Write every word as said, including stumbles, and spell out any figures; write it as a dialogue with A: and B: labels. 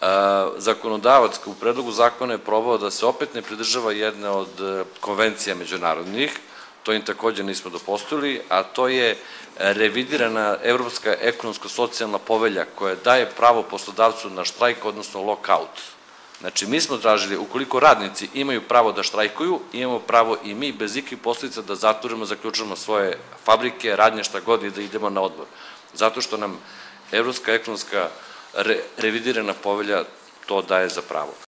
A: zakonodavac u predlogu zakona je probao da se opet ne pridržava jedne od konvencija međunarodnih, to im takođe nismo dopustili, a to je revidirana Evropska ekonomsko-socijalna povelja koja daje pravo poslodavcu na štrajk, odnosno lock-out. Znači, mi smo tražili, ukoliko radnici imaju pravo da štrajkuju, imamo pravo i mi bez ikakvih posledica da zatvorimo, zaključujemo svoje fabrike, radnje, šta god i da idemo na odmor. Zato što nam Evropska ekonomska revidirana povelja to daje za pravo.